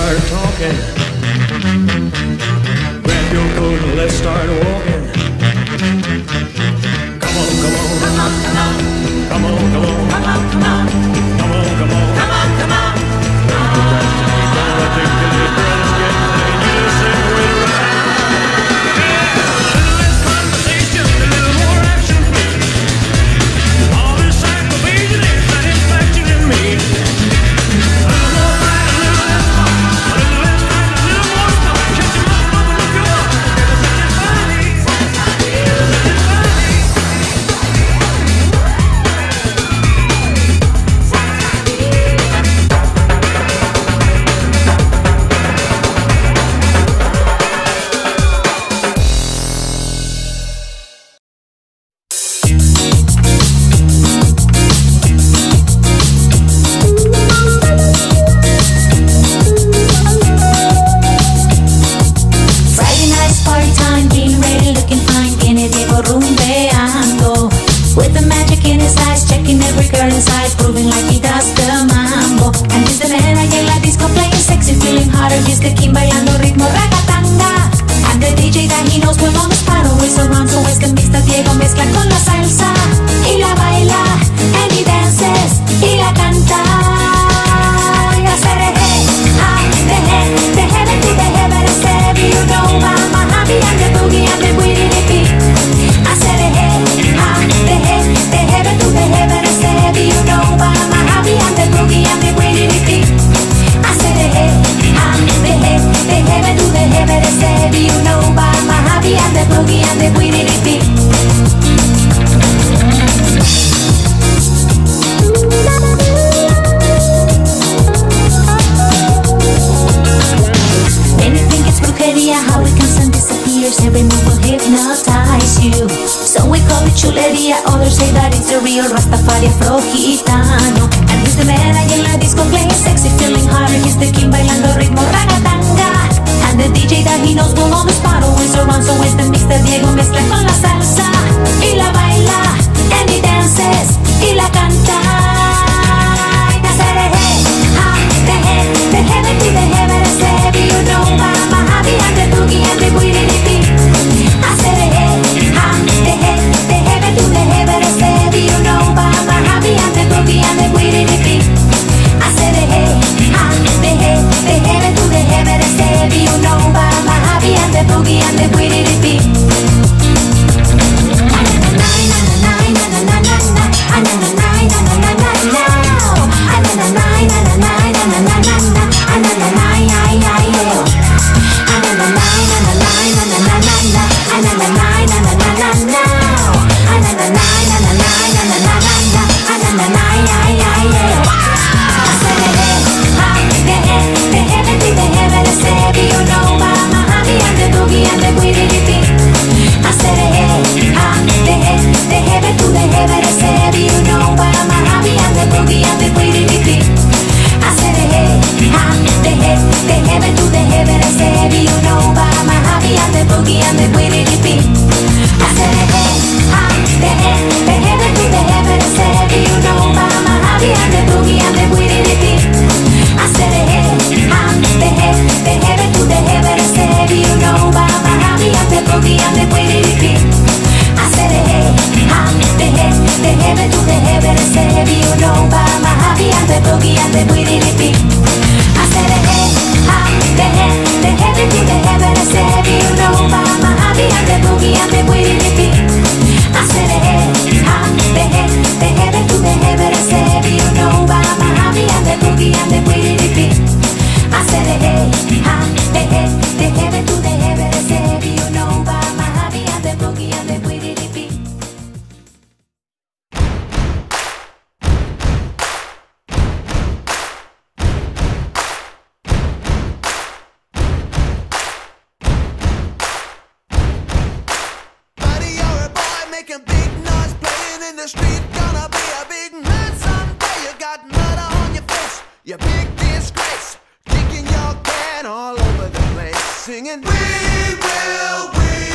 start talking. Grab your coat and let's start walking. Come on, come on, come on, come on, come on, come on, come on, come on, come on, come on, come on, come on. I think the little girl is getting dangerous and we're right. Yeah, a little less conversation, a little more action, please. All this aggravation is satisfaction in me. A little more fight, a little less talk, a little less fight, a little more talk. Catch 'em up, open up your heart, it'll satisfy me. It'll satisfy me. Friday night's party time, getting ready, looking fine, tiene Diego rumbeando. With the magic in his eyes, checking every girl inside, proving like he does the mambo. And he's the man ahí en la disco playing sexy, feeling hotter, he's the king bailando ritmo ragatanga. And the DJ that he knows will on the spot, always around, so es que Mr. Diego mezcla con la salsa y la baila, and he dances y la canta. Y hace de hey, ah, de hey, de heaven to the heaven, I said, you know, mama, happy and the boogie and the witty beat. I said de hey, ah, de hey, de heaven to the heaven, I said, you know, mama, happy and the boogie and the witty beat. I said de hey, ah, de hey, de heaven to the heaven, I said, you know, mama, happy and the boogie and the witty beat. Many think it's brujeria, how it comes and disappears. Every move will hypnotize you. Some we call it chuleria, others say that it's a real Rastafari Afro-Gitano. And he's the man ahí en la disco playing sexy, feeling hotter, he's the king bailando ritmo ragatanga. And the DJ that he knows will on the spot, always around, so es the Mr. Diego mezcla con la salsa y la baila, and he dances y la canta. Y hace de hey, ah, de hey, de heaven to the heaven, I said, you know, mama, happy and the boogie and the witty beat. I said de hey, ah, de hey, de heaven to the heaven, I said, you know, mama, happy and the boogie and the witty beat. I said de hey, ah, de hey, de heaven to the heaven, I said, you know, mama, happy and the boogie and the witty beat. You big disgrace, kicking your can all over the place, singing, we will, we